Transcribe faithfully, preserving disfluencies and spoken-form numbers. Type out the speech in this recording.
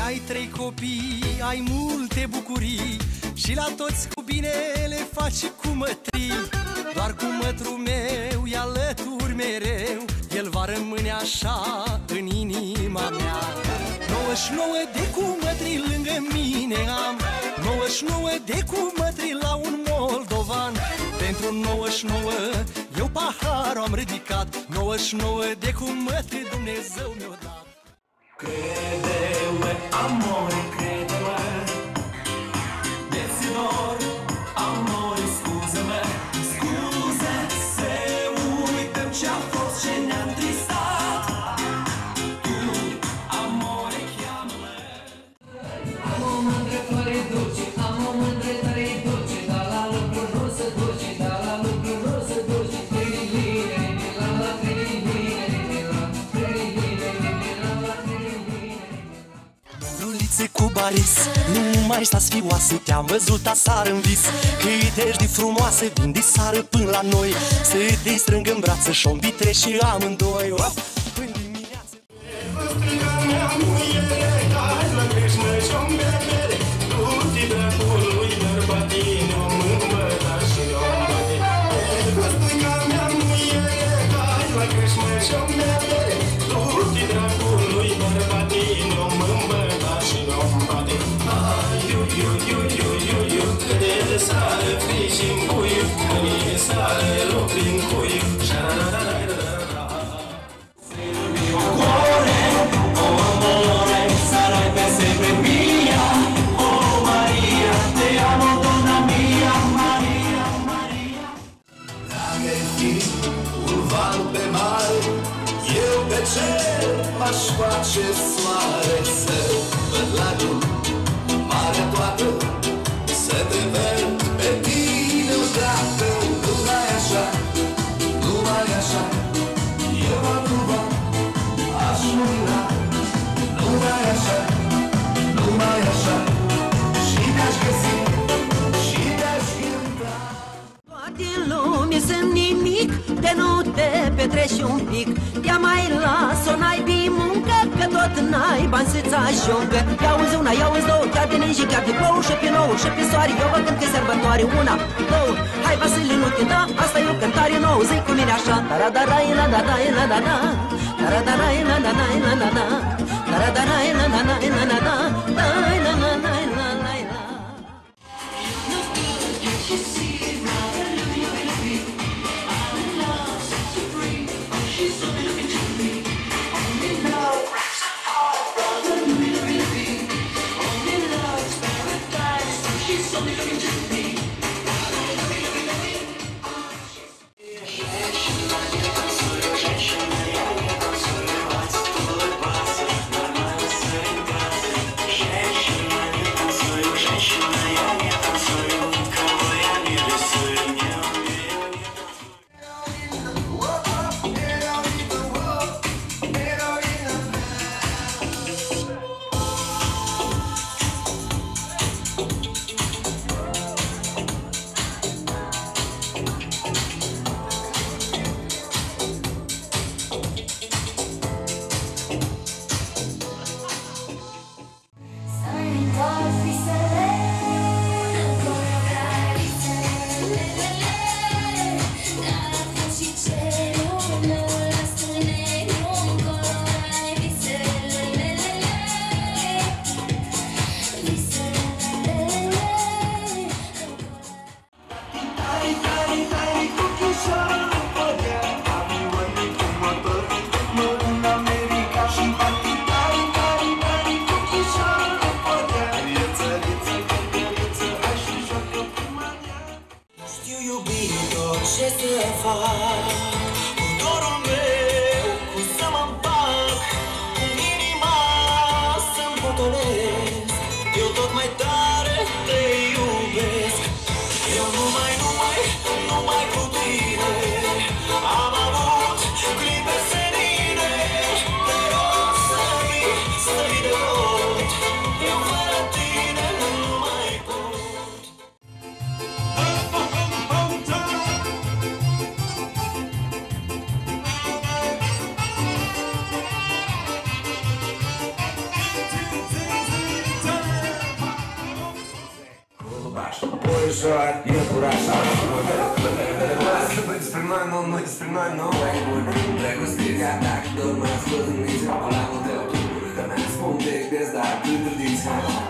Ai trei copii, ai multe bucurii și la toți cu bine le faci cu mătrii. Doar cu mătrul meu e alături mereu, el va rămâne așa în inima mea. nouăzeci și nouă de cumătri lângă mine am, nouăzeci și nouă de cumătri la un moldovan. Pentru nouăzeci și nouă eu paharul am ridicat, nouăzeci și nouă de cumătri Dumnezeu mi-o dat. Crede-mă, amore, crede-mă, deținor, amore, scuză-mă, scuză, să uităm ce-a fost, ce ne-am tristat. Tu, amore, cheamă-mă. Am o mândră fără duce, am o mândră tare duce, dar la lucru nu se duce, dar la lucru nu se duce. Tri-li-li-li, la la tri-li-li-li, la tri-li-li-li, la la tri-li-li-li. Rulițe cu baris, nu mai stați fioase, te-am văzut aseară în vis. Cât ești de frumoase, vin de sară până la noi, să te strâng în brață și-o îmbitre și amândoi. Până dimineață. Strânga mea muiere, hai la creșmă și-o îmbebere, du-te dracului bărbatine, om îmbătat și om bate. Strânga mea muiere, hai la creșmă și-o îmbebere, du-te dracului bărbatine, om îmbătat și om bate. Ai, iu, iu, iu, iu, iu, iu, de sară friși-n cuiu, de sară lupin cuiu, șa-ra-ra-ra-ra-ra. M-aș face soare să văd lagul, marea toată, să te văd pe tine odată. Numai așa, numai așa, eu am rugat, aș mâna. Numai așa, numai așa, și mi-aș găsi, și mi-aș cânta. Toate în lume sunt nimic, de nu te petreci un pic. Ia mai las-o, n-ai muncă, că tot n-ai bani să-ți ajungă. Ia-uzi una, ia-uzi două, chiar de ninji, chiar de plouă și pe nouă și pe soare. Eu vă cânt că sărbătoare, una, două. Hai Vasile, nu te da, asta e o cântare nouă, zi cu mine așa. Taradarai, la da da la da da, taradarai, la da da la da da, taradarai, la da da la da da, la la la la la la la. ușor, e curasa. Despre noi, nu, nu despre noi, nu. Mai bun, dragostea ta, că doar mă ascult în nici acolo la tău. Că mi-a spun de găs, dar cât de